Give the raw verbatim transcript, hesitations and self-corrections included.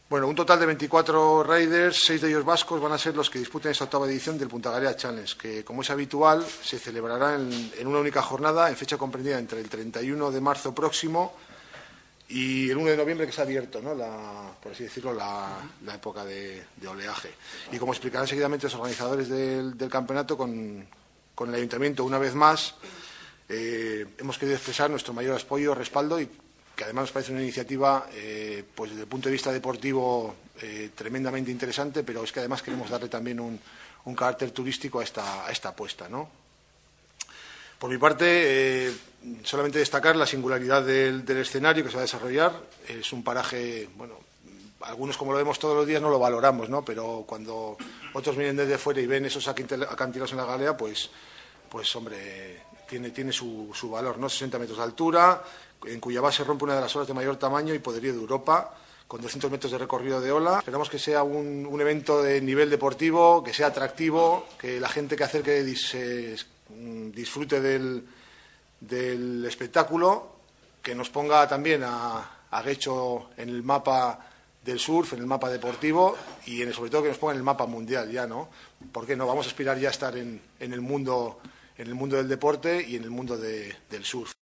Bueno, un total de veinticuatro riders, seis de ellos vascos, van a ser los que disputen esta octava edición del Punta Garea Challenge, que, como es habitual, se celebrará en, en una única jornada, en fecha comprendida entre el treinta y uno de marzo próximo y el uno de noviembre, que es abierto, ¿no? la, por así decirlo, la, la época de, de oleaje. Y como explicarán seguidamente los organizadores del, del campeonato, con, con el Ayuntamiento, una vez más, eh, hemos querido expresar nuestro mayor apoyo, respaldo, y que además nos parece una iniciativa, eh, pues desde el punto de vista deportivo, eh, tremendamente interesante, pero es que además queremos darle también un, un carácter turístico a esta, a esta apuesta, ¿no? Por mi parte, eh, solamente destacar la singularidad del, del escenario que se va a desarrollar. Es un paraje, bueno, algunos, como lo vemos todos los días, no lo valoramos, ¿no? Pero cuando otros vienen desde fuera y ven esos acantilados en la galea, pues, pues hombre, tiene, tiene su, su valor, ¿no? sesenta metros de altura, en cuya base rompe una de las olas de mayor tamaño y poderío de Europa, con doscientos metros de recorrido de ola. Esperamos que sea un, un evento de nivel deportivo, que sea atractivo, que la gente que acerque se disfrute del, del espectáculo, que nos ponga también a, a Guecho en el mapa del surf, en el mapa deportivo, y en, sobre todo que nos ponga en el mapa mundial ya, ¿no? ¿Por qué no? Vamos a aspirar ya a estar en, en el mundo, en el mundo del deporte y en el mundo de, del surf.